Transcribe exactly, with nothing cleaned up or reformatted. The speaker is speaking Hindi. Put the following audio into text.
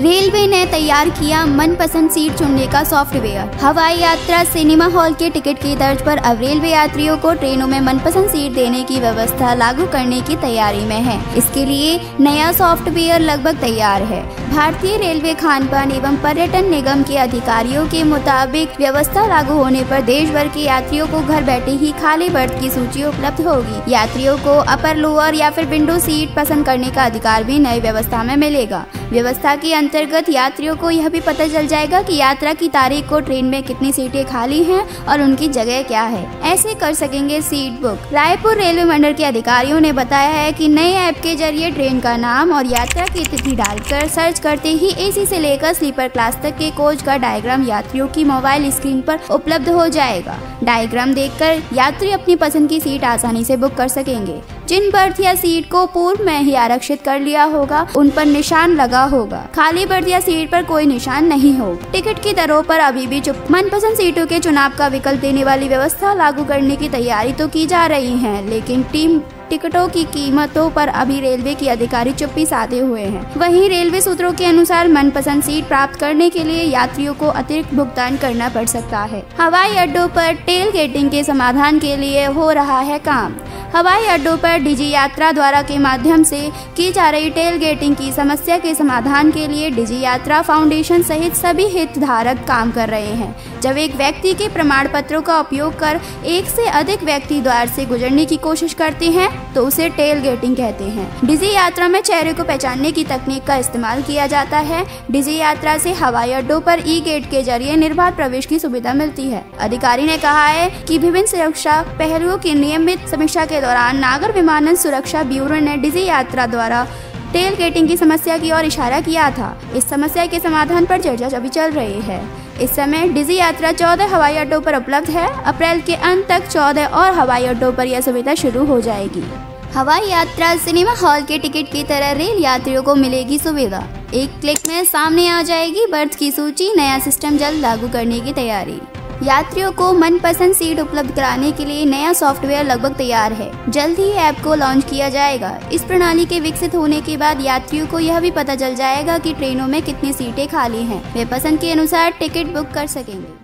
रेलवे ने तैयार किया मनपसंद सीट चुनने का सॉफ्टवेयर। हवाई यात्रा सिनेमा हॉल के टिकट की तर्ज पर अब रेलवे यात्रियों को ट्रेनों में मनपसंद सीट देने की व्यवस्था लागू करने की तैयारी में है। इसके लिए नया सॉफ्टवेयर लगभग तैयार है। भारतीय रेलवे खानपान एवं पर्यटन निगम के अधिकारियों के मुताबिक व्यवस्था लागू होने पर देश भर के यात्रियों को घर बैठे ही खाली बर्थ की सूची उपलब्ध होगी। यात्रियों को अपर, लोअर या फिर विंडो सीट पसंद करने का अधिकार भी नई व्यवस्था में मिलेगा। व्यवस्था के अंतर्गत यात्रियों को यह भी पता चल जाएगा कि यात्रा की तारीख को ट्रेन में कितनी सीटें खाली हैं और उनकी जगह क्या है। ऐसे कर सकेंगे सीट बुक। रायपुर रेलवे मंडल के अधिकारियों ने बताया है कि नए ऐप के जरिए ट्रेन का नाम और यात्रा की तिथि डालकर सर्च करते ही एसी से लेकर स्लीपर क्लास तक के कोच का डायग्राम यात्रियों की मोबाइल स्क्रीन पर उपलब्ध हो जाएगा। डायग्राम देखकर यात्री अपनी पसंद की सीट आसानी से बुक कर सकेंगे। जिन बर्थ या सीट को पूर्व में ही आरक्षित कर लिया होगा उन पर निशान लगा होगा। खाली बर्थ या सीट पर कोई निशान नहीं होगा। टिकट की दरों पर अभी भी चुप मनपसंद सीटों के चुनाव का विकल्प देने वाली व्यवस्था लागू करने की तैयारी तो की जा रही है, लेकिन टीम टिकटों की कीमतों पर अभी रेलवे की अधिकारी चुप्पी साधे हुए हैं। वहीं रेलवे सूत्रों के अनुसार मनपसंद सीट प्राप्त करने के लिए यात्रियों को अतिरिक्त भुगतान करना पड़ सकता है। हवाई अड्डों पर टेल गेटिंग के समाधान के लिए हो रहा है काम। हवाई अड्डों पर डिजी यात्रा द्वारा के माध्यम से की जा रही टेल गेटिंग की समस्या के समाधान के लिए डिजी यात्रा फाउंडेशन सहित सभी हितधारक काम कर रहे हैं। जब एक व्यक्ति के प्रमाण पत्रों का उपयोग कर एक से अधिक व्यक्ति द्वार से गुजरने की कोशिश करते हैं तो उसे टेल गेटिंग कहते हैं। डिजी यात्रा में चेहरे को पहचानने की तकनीक का इस्तेमाल किया जाता है। डिजी यात्रा से हवाई अड्डों पर ई गेट के जरिए निर्बाध प्रवेश की सुविधा मिलती है। अधिकारी ने कहा है कि विभिन्न सुरक्षा पहलुओं की नियमित समीक्षा के दौरान नागर विमानन सुरक्षा ब्यूरो ने डिजी यात्रा द्वारा टेल गेटिंग की समस्या की ओर इशारा किया था। इस समस्या के समाधान पर चर्चा अभी चल रही है। इस समय डिजी यात्रा चौदह हवाई अड्डों पर उपलब्ध है। अप्रैल के अंत तक चौदह और हवाई अड्डों पर यह सुविधा शुरू हो जाएगी। हवाई यात्रा सिनेमा हॉल के टिकट की तरह रेल यात्रियों को मिलेगी सुविधा। एक क्लिक में सामने आ जाएगी बर्थ की सूची। नया सिस्टम जल्द लागू करने की तैयारी। यात्रियों को मनपसंद सीट उपलब्ध कराने के लिए नया सॉफ्टवेयर लगभग तैयार है। जल्द ही ऐप को लॉन्च किया जाएगा। इस प्रणाली के विकसित होने के बाद यात्रियों को यह भी पता चल जाएगा कि ट्रेनों में कितनी सीटें खाली हैं। वे पसंद के अनुसार टिकट बुक कर सकेंगे।